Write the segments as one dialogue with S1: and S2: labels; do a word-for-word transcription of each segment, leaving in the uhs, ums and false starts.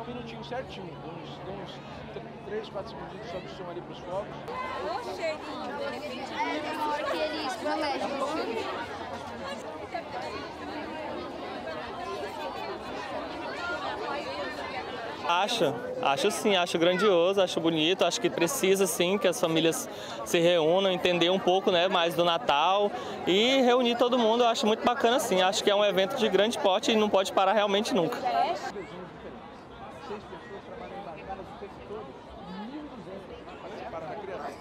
S1: um minutinho certinho, uns, uns três, quatro segundinhos sobe o som ali pros fogos.
S2: O cheirinho, de repente,
S3: É na hora que eles protegem o filme.
S4: Acho, acho sim, acho grandioso, acho bonito, acho que precisa sim que as famílias se reúnam, entender um pouco, né, mais do Natal e reunir todo mundo. Eu acho muito bacana sim, acho que é um evento de grande porte e não pode parar realmente nunca.
S1: Seis pessoas trabalhando embarcadas o tempo todo, mil e duzentas participaram da criação.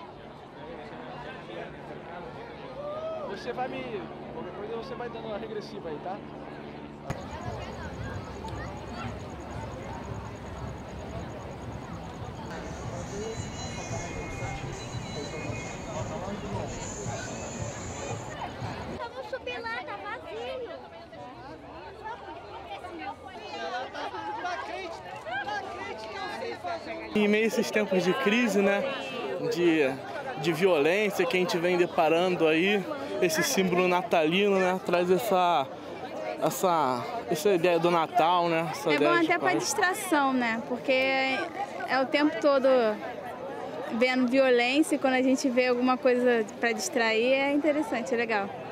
S1: Você vai me... qualquer coisa você vai dando uma regressiva aí, tá?
S3: Vamos subir lá, tá vazio.
S5: Em meio a esses tempos de crise, né, de, de violência que a gente vem deparando aí, esse símbolo natalino, né, traz essa, essa, essa ideia do Natal, né? Essa
S6: É
S5: ideia
S6: bom
S5: de
S6: até para
S5: paz.
S6: distração, né? Porque é o tempo todo vendo violência e quando a gente vê alguma coisa para distrair é interessante, é legal.